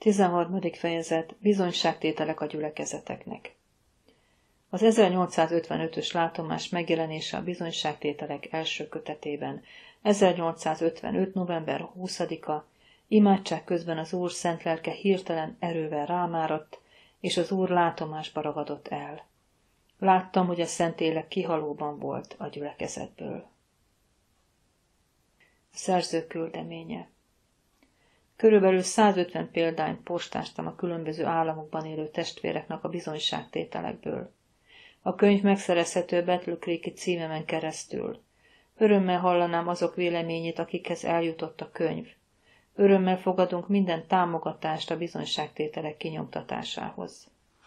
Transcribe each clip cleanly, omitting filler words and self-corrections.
13. fejezet. Bizonyságtételek a gyülekezeteknek. Az 1855-ös látomás megjelenése a bizonyságtételek első kötetében. 1855. november 20-a. Imádság közben az Úr szent lelke hirtelen erővel rámáradt, és az Úr látomásba ragadott el. Láttam, hogy a Szentlélek kihalóban volt a gyülekezetből. A szerző küldeménye. Körülbelül 150 példányt postáztam a különböző államokban élő testvéreknek a bizonyságtételekből. A könyv megszerezhető Battle Creek-i címemen keresztül. Örömmel hallanám azok véleményét, akikhez eljutott a könyv. Örömmel fogadunk minden támogatást a bizonyságtételek kinyomtatásához.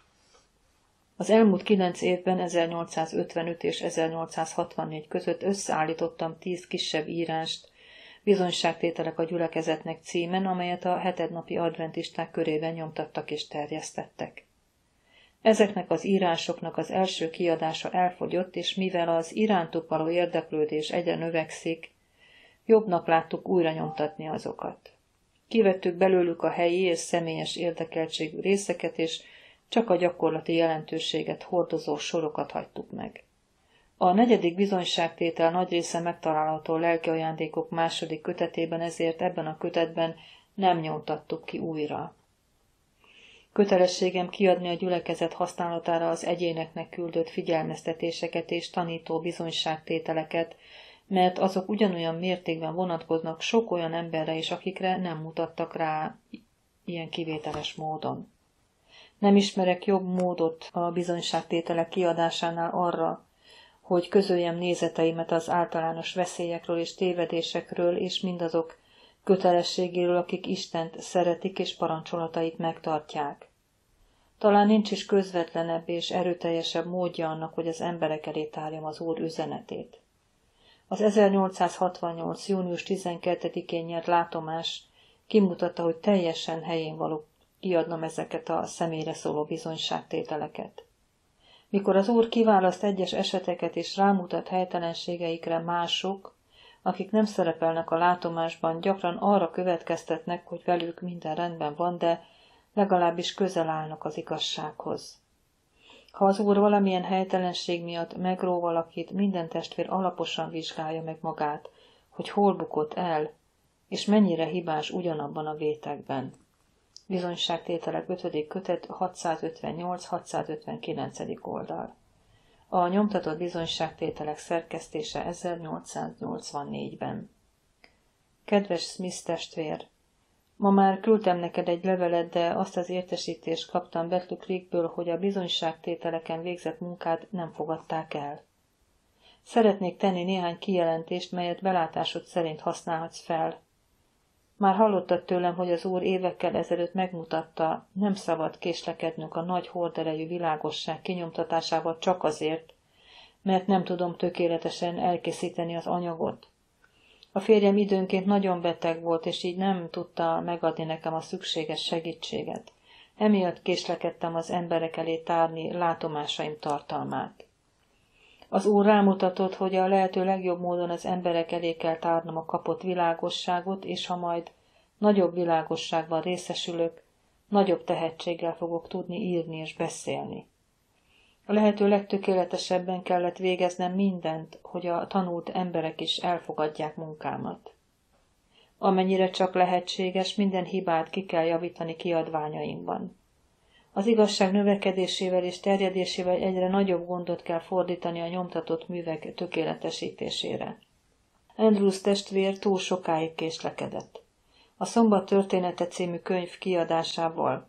Az elmúlt 9 évben 1855 és 1864 között összeállítottam 10 kisebb írást, Bizonyságtételek a gyülekezetnek címen, amelyet a hetednapi adventisták körében nyomtattak és terjesztettek. Ezeknek az írásoknak az első kiadása elfogyott, és mivel az irántuk való érdeklődés egyre növekszik, jobbnak láttuk újra nyomtatni azokat. Kivettük belőlük a helyi és személyes érdekeltségű részeket, és csak a gyakorlati jelentőséget hordozó sorokat hagytuk meg. A 4. bizonyságtétel nagy része megtalálható lelki ajándékok második kötetében, ezért ebben a kötetben nem nyomtattuk ki újra. Kötelességem kiadni a gyülekezet használatára az egyéneknek küldött figyelmeztetéseket és tanító bizonyságtételeket, mert azok ugyanolyan mértékben vonatkoznak sok olyan emberre is, akikre nem mutattak rá ilyen kivételes módon. Nem ismerek jobb módot a bizonyságtételek kiadásánál arra, hogy közöljem nézeteimet az általános veszélyekről és tévedésekről, és mindazok kötelességéről, akik Istent szeretik és parancsolatait megtartják. Talán nincs is közvetlenebb és erőteljesebb módja annak, hogy az emberek elé tárjam az Úr üzenetét. Az 1868. június 12-én nyert látomás kimutatta, hogy teljesen helyén való kiadnom ezeket a személyre szóló bizonyságtételeket. Mikor az Úr kiválaszt egyes eseteket és rámutat helytelenségeikre, mások, akik nem szerepelnek a látomásban, gyakran arra következtetnek, hogy velük minden rendben van, de legalábbis közel állnak az igazsághoz. Ha az Úr valamilyen helytelenség miatt megró valakit, minden testvér alaposan vizsgálja meg magát, hogy hol bukott el, és mennyire hibás ugyanabban a vétekben. Bizonyságtételek 5. kötet 658-659. oldal. A nyomtatott bizonyságtételek szerkesztése 1884-ben. Kedves Smith testvér! Ma már küldtem neked egy levelet, de azt az értesítést kaptam Battle Creekből, hogy a bizonyságtételeken végzett munkát nem fogadták el. Szeretnék tenni néhány kijelentést, melyet belátásod szerint használhatsz fel. Már hallottad tőlem, hogy az Úr évekkel ezelőtt megmutatta, nem szabad késlekednünk a nagy horderejű világosság kinyomtatásával csak azért, mert nem tudom tökéletesen elkészíteni az anyagot. A férjem időnként nagyon beteg volt, és így nem tudta megadni nekem a szükséges segítséget. Emiatt késlekedtem az emberek elé tárni látomásaim tartalmát. Az Úr rámutatott, hogy a lehető legjobb módon az emberek elé kell tárnom a kapott világosságot, és ha majd nagyobb világosságban részesülök, nagyobb tehetséggel fogok tudni írni és beszélni. A lehető legtökéletesebben kellett végeznem mindent, hogy a tanult emberek is elfogadják munkámat. Amennyire csak lehetséges, minden hibát ki kell javítani kiadványainkban. Az igazság növekedésével és terjedésével egyre nagyobb gondot kell fordítani a nyomtatott művek tökéletesítésére. Andrews testvér túl sokáig késlekedett. A Szombat története című könyv kiadásával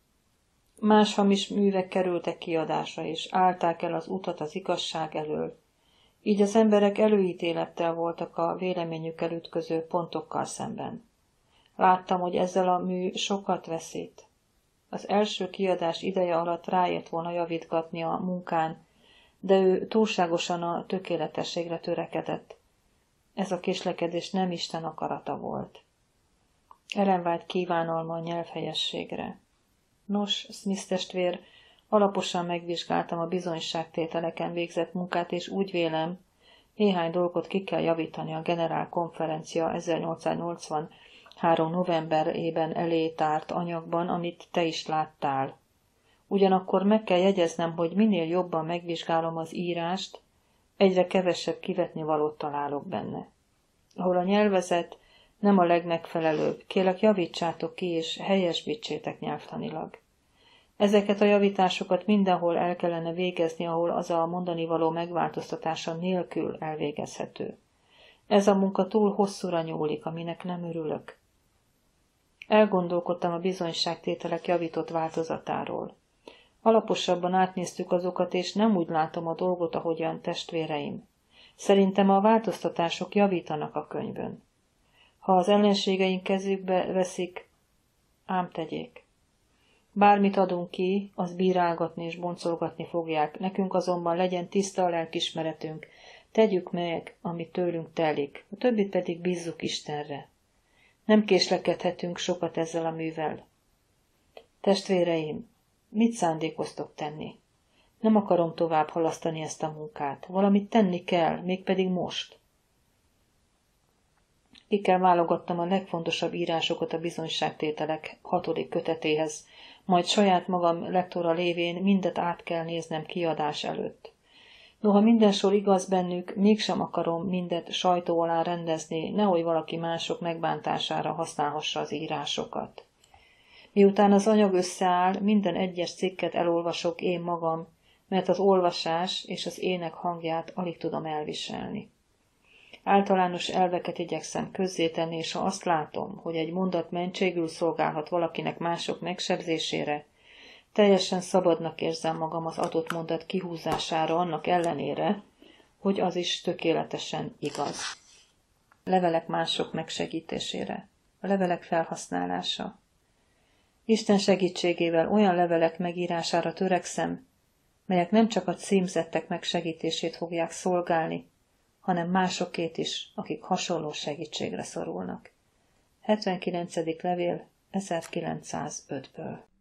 más hamis művek kerültek kiadásra, és állták el az utat az igazság elől. Így az emberek előítélettel voltak a véleményükkel ütköző pontokkal szemben. Láttam, hogy ezzel a mű sokat veszít. Az első kiadás ideje alatt ráért volna javítgatni a munkán, de ő túlságosan a tökéletességre törekedett. Ez a késlekedés nem Isten akarata volt. Ellen White kívánalma a nyelvhelyességre. Nos, Smith testvér, alaposan megvizsgáltam a bizonyságtételeken végzett munkát, és úgy vélem, néhány dolgot ki kell javítani a Generál Konferencia 1880. 3 novemberében elé tárt anyagban, amit te is láttál. Ugyanakkor meg kell jegyeznem, hogy minél jobban megvizsgálom az írást, egyre kevesebb kivetnivalót találok benne. Ahol a nyelvezet nem a legmegfelelőbb, kérlek javítsátok ki és helyesbítsétek nyelvtanilag. Ezeket a javításokat mindenhol el kellene végezni, ahol az a mondanivaló megváltoztatása nélkül elvégezhető. Ez a munka túl hosszúra nyúlik, aminek nem örülök. Elgondolkodtam a bizonyságtételek javított változatáról. Alaposabban átnéztük azokat, és nem úgy látom a dolgot, ahogyan testvéreim. Szerintem a változtatások javítanak a könyvön. Ha az ellenségeink kezükbe veszik, ám tegyék. Bármit adunk ki, az bírálgatni és boncolgatni fogják, nekünk azonban legyen tiszta a lelkismeretünk, tegyük meg, amit tőlünk telik, a többit pedig bízzuk Istenre. Nem késlekedhetünk sokat ezzel a művel. Testvéreim, mit szándékoztok tenni? Nem akarom tovább halasztani ezt a munkát. Valamit tenni kell, mégpedig most. Ki kell válogatnom a legfontosabb írásokat a bizonyságtételek 6. kötetéhez, majd saját magam lektora lévén mindet át kell néznem kiadás előtt. Noha minden sor igaz bennük, mégsem akarom mindet sajtó alá rendezni, nehogy valaki mások megbántására használhassa az írásokat. Miután az anyag összeáll, minden egyes cikket elolvasok én magam, mert az olvasás és az ének hangját alig tudom elviselni. Általános elveket igyekszem közzétenni, és ha azt látom, hogy egy mondat mentségül szolgálhat valakinek mások megsebzésére, teljesen szabadnak érzem magam az adott mondat kihúzására annak ellenére, hogy az is tökéletesen igaz. Levelek mások megsegítésére. A levelek felhasználása. Isten segítségével olyan levelek megírására törekszem, melyek nem csak a címzettek megsegítését fogják szolgálni, hanem másokét is, akik hasonló segítségre szorulnak. 79. levél 1905-ből.